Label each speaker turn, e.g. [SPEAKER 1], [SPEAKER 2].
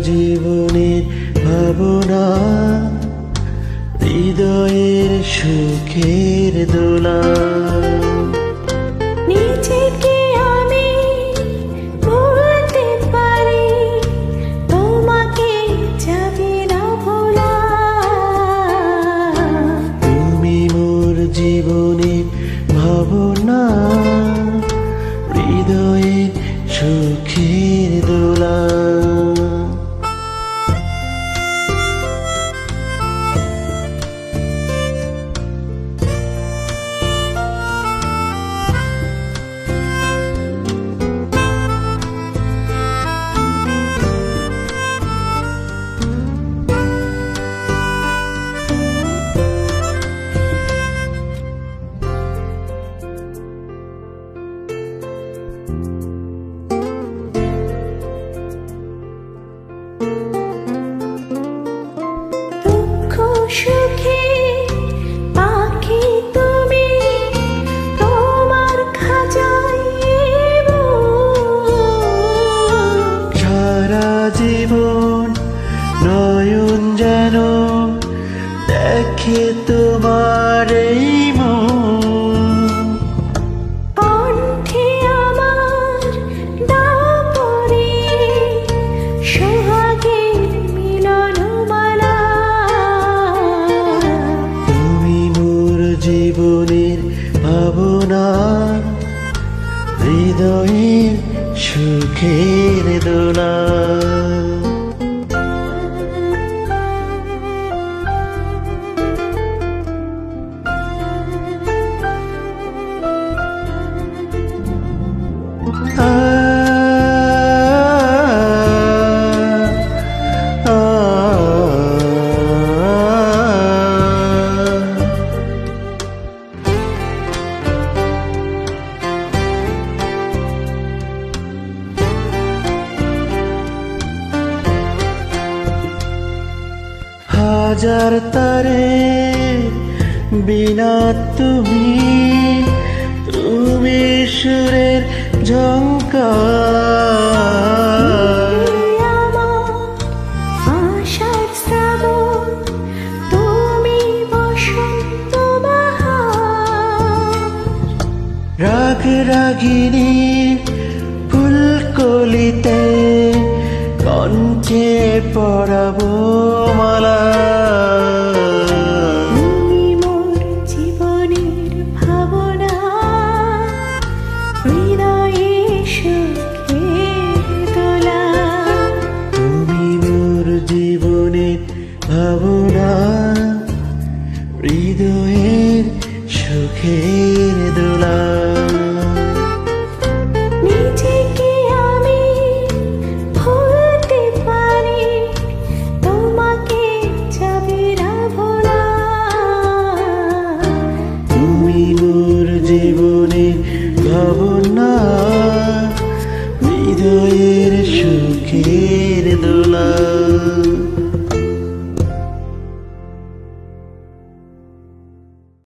[SPEAKER 1] জীবনের ভাবনা, হৃদয়ের সুখের দোলা।
[SPEAKER 2] নিজেকে আমি বলতে পারি, তোমাকে যাবে না ভোলা।
[SPEAKER 1] তুমি মোর জীবনের ভাবনা, হৃদয়ের সুখের দোলা।
[SPEAKER 2] সুখে পাখি তুমি, তোমার খাঁচায়
[SPEAKER 1] সারা জীবন নয়ন যেন দেখে তোমার এই মন।
[SPEAKER 2] কণ্ঠে আমার দাপরে সোহাগের মিলনমালা।
[SPEAKER 1] তুমি মোর জীবনের ভাবনা, হৃদয়ের সুখের দোলা। হাজার তারে বিনা তুমি, তুমি সুরের ঝঙ্কার।
[SPEAKER 2] আমার আশার শ্রাবণ, তুমি বসন্ত বাহার।
[SPEAKER 1] রাগ রাগিনী ফুলকলিতে কণ্ঠে পড়াবো মালা।
[SPEAKER 2] তুমি মোর জীবনের ভাবনা, হৃদয়ে সুখের দোলা।
[SPEAKER 1] তুমি মোর জীবনের ভাবনা, হৃদয়ের সুখের দোলা।
[SPEAKER 2] নিজেকে আমি ভুলতে পারি, তোমাকে যাবে না ভোলা।
[SPEAKER 1] তুমি মোর জীবনের ভাবনা, হৃদয়ের সুখের